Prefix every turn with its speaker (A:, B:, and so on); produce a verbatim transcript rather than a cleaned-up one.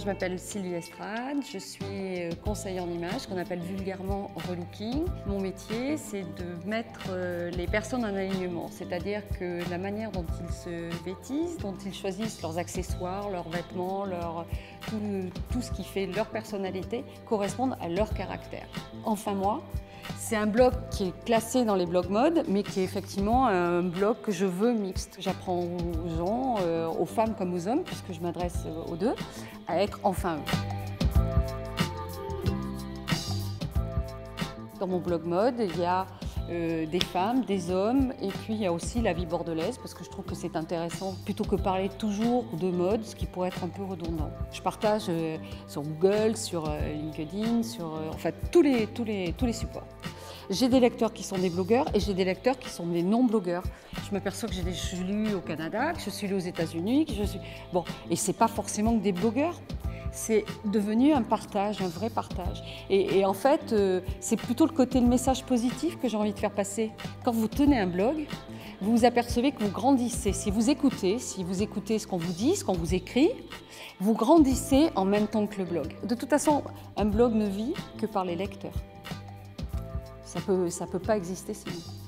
A: je m'appelle Sylvie Estrade, je suis conseillère en images, qu'on appelle vulgairement relooking. Mon métier, c'est de mettre les personnes en alignement, c'est-à-dire que la manière dont ils se vêtissent, dont ils choisissent leurs accessoires, leurs vêtements, leur, tout, tout ce qui fait leur personnalité, correspondent à leur caractère. Enfin moi, c'est un blog qui est classé dans les blogs mode, mais qui est effectivement un blog que je veux mixte. J'apprends aux gens, euh, aux femmes comme aux hommes, puisque je m'adresse aux deux, à être enfin eux. Dans mon blog mode, il y a euh, des femmes, des hommes, et puis il y a aussi la vie bordelaise, parce que je trouve que c'est intéressant, plutôt que parler toujours de mode, ce qui pourrait être un peu redondant. Je partage euh, sur Google, sur euh, LinkedIn, sur euh, enfin, tous les, tous les, tous les supports. J'ai des lecteurs qui sont des blogueurs et j'ai des lecteurs qui sont des non-blogueurs. Je m'aperçois que j'ai des je suis lue au Canada, que je suis lue aux États-Unis, que je suis bon, et c'est pas forcément que des blogueurs. C'est devenu un partage, un vrai partage. Et, et en fait, euh, c'est plutôt le côté, le message positif que j'ai envie de faire passer. Quand vous tenez un blog, vous vous apercevez que vous grandissez. Si vous écoutez, si vous écoutez ce qu'on vous dit, ce qu'on vous écrit, vous grandissez en même temps que le blog. De toute façon, un blog ne vit que par les lecteurs. Ça peut, ça peut pas exister sinon.